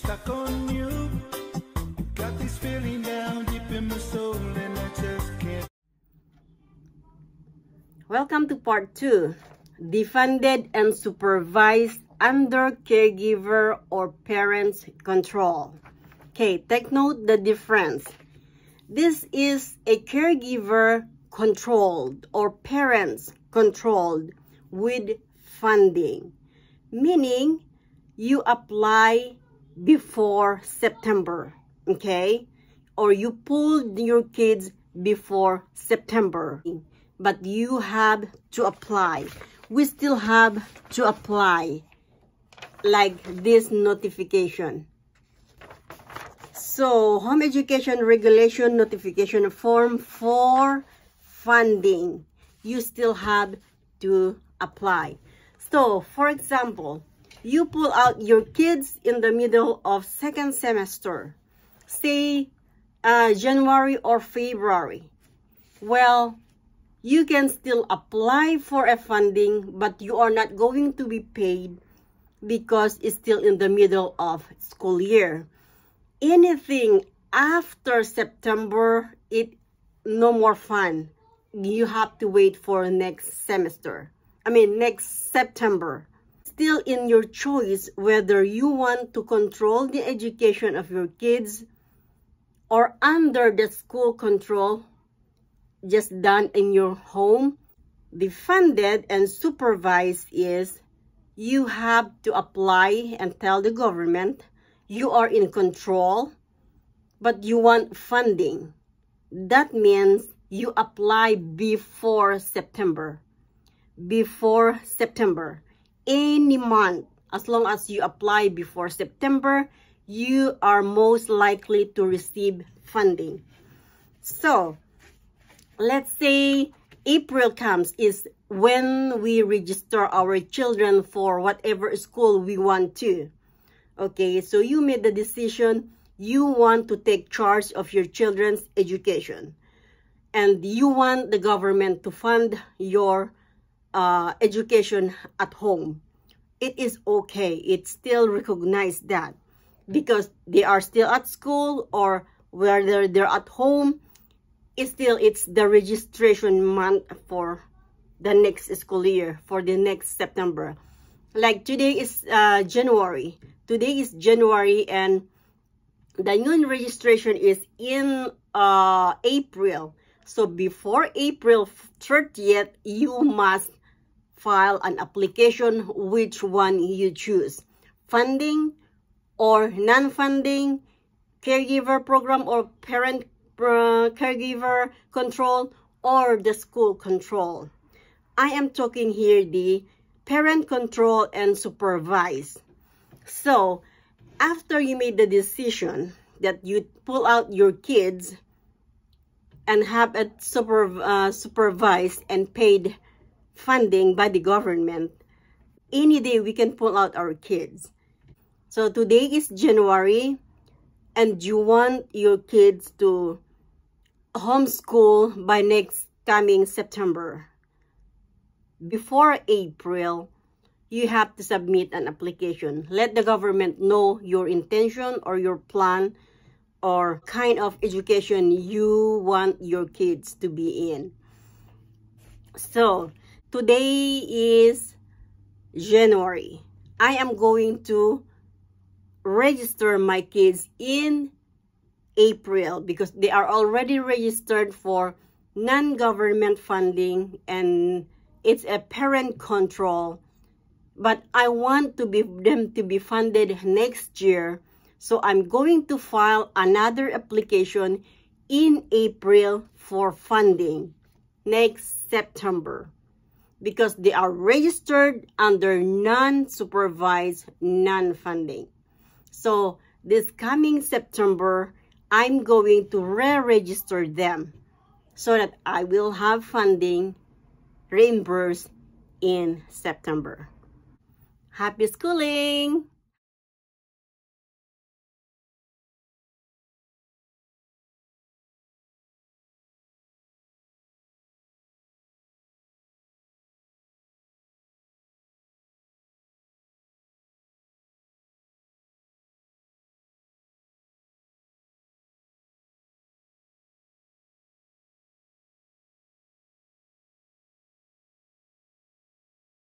stuck on you. Got this feeling down deep in my soul and I just can't. Welcome to part 2. Defunded and supervised under caregiver or parents' control. Okay, take note the difference. This is a caregiver controlled or parents controlled with funding, meaning you apply before September, okay? Or you pulled your kids before September, but you have to apply. We still have to apply like this notification. So, Home Education Regulation Notification Form for funding. You still have to apply. So, for example, you pull out your kids in the middle of second semester, say January or February. Well, you can still apply for a funding, but you are not going to be paid because it's still in the middle of school year. Anything after September, no more fun. You have to wait for next semester. Next September. Still in your choice whether you want to control the education of your kids or under the school control, just done in your home. The funded and supervised is you have to apply and tell the government you are in control, but you want funding. That means you apply before September. Before September. Any month, as long as you apply before September, you are most likely to receive funding. So, let's say April comes, is when we register our children for whatever school we want to. Okay, so you made the decision, you want to take charge of your children's education. And you want the government to fund your education at home. It is okay. It's still recognized that because they are still at school or whether they're at home, it's the registration month for the next school year, for the next September. Like today is January. Today is January and the new registration is in April. So before April 30th, you must file an application which one you choose. Funding or non-funding, caregiver program or parent caregiver control, or the school control. I am talking here the parent control and supervise. So, after you made the decision that you pull out your kids and have a supervised and paid funding by the government, any day we can pull out our kids. So, today is January and you want your kids to homeschool by next coming September. Before April, you have to submit an application. Let the government know your intention or your plan or kind of education you want your kids to be in. So, today is January. I am going to register my kids in April because they are already registered for non-government funding and it's a parent control. But I want them to be funded next year. So I'm going to file another application in April for funding next September. Because they are registered under non-supervised, non-funding. So this coming September, I'm going to re-register them so that I will have funding reimbursed in September. Happy schooling!